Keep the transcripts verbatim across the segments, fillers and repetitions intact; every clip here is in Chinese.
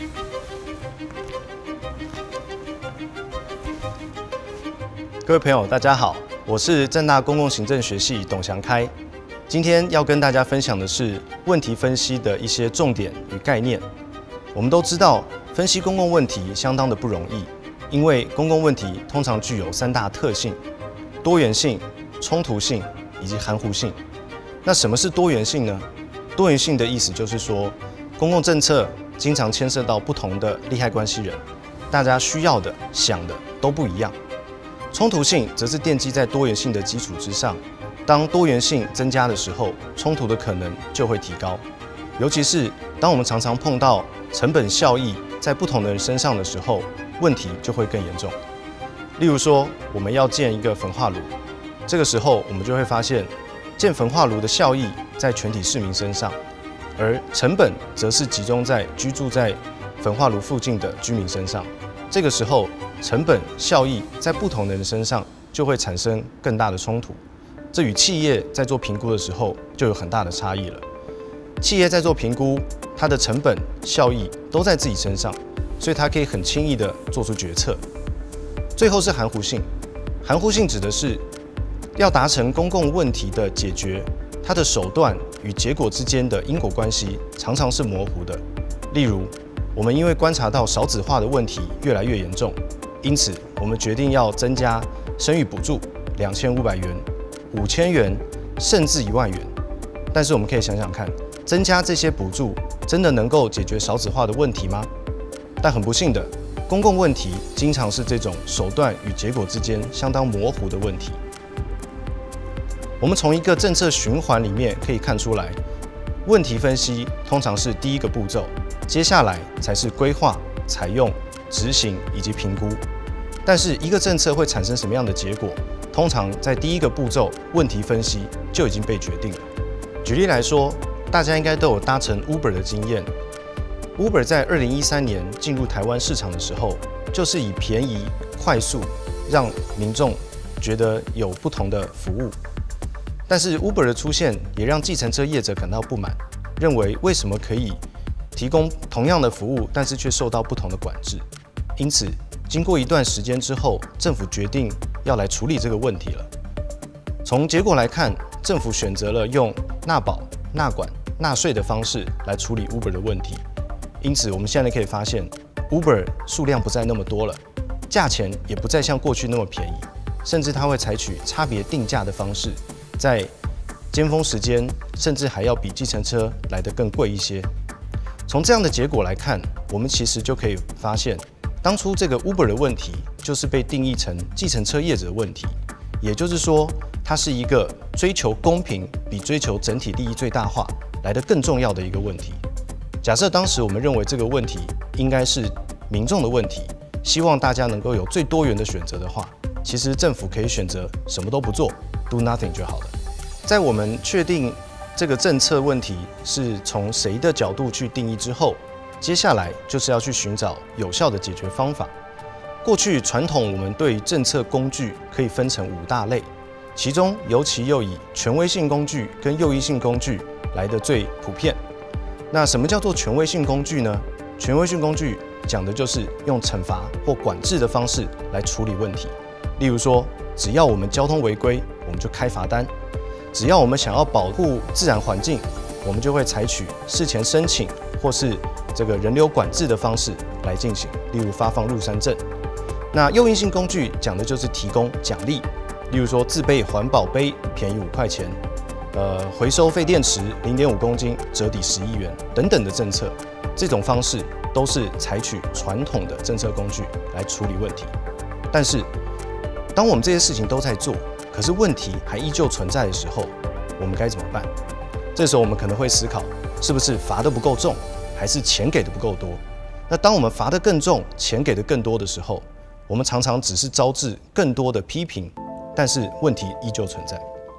各位朋友，大家好，我是政大公共行政学系董祥开。今天要跟大家分享的是问题分析的一些重点与概念。我们都知道，分析公共问题相当的不容易，因为公共问题通常具有三大特性：多元性、冲突性以及含糊性。那什么是多元性呢？多元性的意思就是说，公共政策经常牵涉到不同的利害关系人，大家需要的、想的都不一样。冲突性则是奠基在多元性的基础之上，当多元性增加的时候，冲突的可能就会提高。尤其是当我们常常碰到成本效益在不同的人身上的时候，问题就会更严重。例如说，我们要建一个焚化炉，这个时候我们就会发现，建焚化炉的效益在全体市民身上，而成本则是集中在居住在焚化炉附近的居民身上。这个时候，成本效益在不同的人身上就会产生更大的冲突，这与企业在做评估的时候就有很大的差异了。企业在做评估，它的成本效益都在自己身上，所以它可以很轻易地做出决策。最后是含糊性，含糊性指的是要达成公共问题的解决，它的手段与结果之间的因果关系常常是模糊的。例如，我们因为观察到少子化的问题越来越严重，因此我们决定要增加生育补助两千五百元、五千元，甚至一万元。但是我们可以想想看，增加这些补助真的能够解决少子化的问题吗？但很不幸的，公共问题经常是这种手段与结果之间相当模糊的问题。我们从一个政策循环里面可以看出来，问题分析通常是第一个步骤，接下来才是规划、采用、执行以及评估。但是一个政策会产生什么样的结果，通常在第一个步骤问题分析就已经被决定了。举例来说，大家应该都有搭乘 Uber 的经验。Uber 在二零一三年进入台湾市场的时候，就是以便宜、快速让民众觉得有不同的服务。但是 Uber 的出现也让计程车业者感到不满，认为为什么可以提供同样的服务，但是却受到不同的管制。因此，经过一段时间之后，政府决定要来处理这个问题了。从结果来看，政府选择了用纳保、纳管、纳税的方式来处理 Uber 的问题。因此，我们现在可以发现 ，Uber 数量不再那么多了，价钱也不再像过去那么便宜，甚至它会采取差别定价的方式，在尖峰时间甚至还要比计程车来得更贵一些。从这样的结果来看，我们其实就可以发现，当初这个 Uber 的问题就是被定义成计程车业者的问题，也就是说，它是一个追求公平比追求整体利益最大化来得更重要的一个问题。假设当时我们认为这个问题应该是民众的问题，希望大家能够有最多元的选择的话，其实政府可以选择什么都不做 ，do nothing 就好了。在我们确定这个政策问题是从谁的角度去定义之后，接下来就是要去寻找有效的解决方法。过去传统我们对于政策工具可以分成五大类，其中尤其又以权威性工具跟诱因性工具来得最普遍。那什么叫做权威性工具呢？权威性工具讲的就是用惩罚或管制的方式来处理问题。例如说，只要我们交通违规，我们就开罚单；只要我们想要保护自然环境，我们就会采取事前申请或是这个人流管制的方式来进行，例如发放入山证。那诱因性工具讲的就是提供奖励，例如说自备环保杯便宜五块钱，呃，回收废电池零点五公斤折抵十一元等等的政策。这种方式都是采取传统的政策工具来处理问题。但是，当我们这些事情都在做，可是问题还依旧存在的时候，我们该怎么办？这时候我们可能会思考，是不是罚得不够重，还是钱给的不够多？那当我们罚得更重，钱给的更多的时候，我们常常只是招致更多的批评，但是问题依旧存在。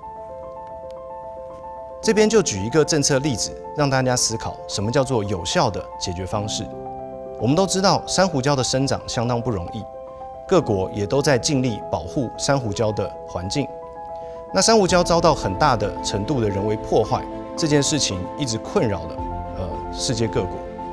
这边就举一个政策例子，让大家思考什么叫做有效的解决方式。我们都知道，珊瑚礁的生长相当不容易，各国也都在尽力保护珊瑚礁的环境。那珊瑚礁遭到很大的程度的人为破坏，这件事情一直困扰了呃世界各国。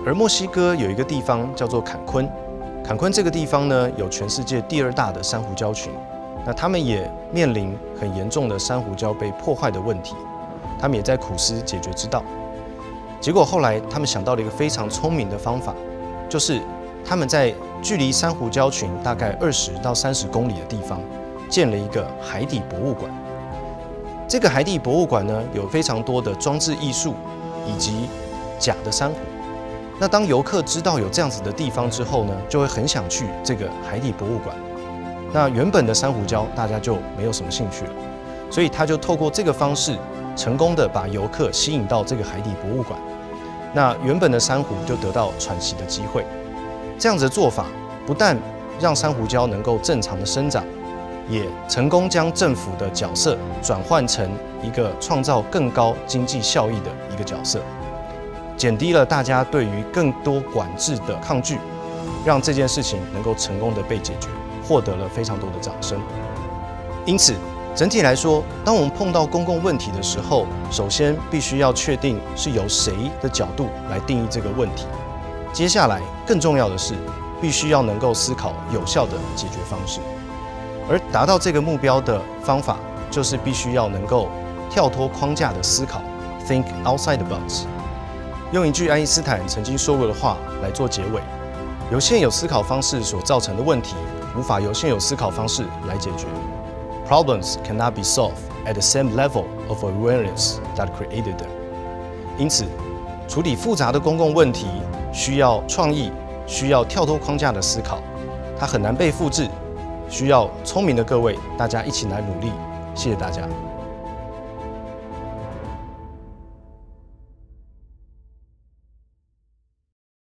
而墨西哥有一个地方叫做坎昆，坎昆这个地方呢，有全世界第二大的珊瑚礁群。那他们也面临很严重的珊瑚礁被破坏的问题，他们也在苦思解决之道。结果后来他们想到了一个非常聪明的方法，就是他们在距离珊瑚礁群大概二十到三十公里的地方，建了一个海底博物馆。这个海底博物馆呢，有非常多的装置艺术以及假的珊瑚。那当游客知道有这样子的地方之后呢，就会很想去这个海底博物馆。那原本的珊瑚礁大家就没有什么兴趣了，所以他就透过这个方式，成功的把游客吸引到这个海底博物馆。那原本的珊瑚就得到喘息的机会。这样子的做法，不但让珊瑚礁能够正常的生长，也成功将政府的角色转换成一个创造更高经济效益的一个角色，减低了大家对于更多管制的抗拒，让这件事情能够成功的被解决，获得了非常多的掌声。因此，整体来说，当我们碰到公共问题的时候，首先必须要确定是由谁的角度来定义这个问题。接下来，更重要的是，必须要能够思考有效的解决方式。而达到这个目标的方法，就是必须要能够跳脱框架的思考 ，think outside the box。用一句爱因斯坦曾经说过的话来做结尾：由现有思考方式所造成的问题，无法由现有思考方式来解决。Problems cannot be solved at the same level of awareness that created them。因此，处理复杂的公共问题需要创意，需要跳脱框架的思考，它很难被复制，需要聪明的各位，大家一起来努力。谢谢大家。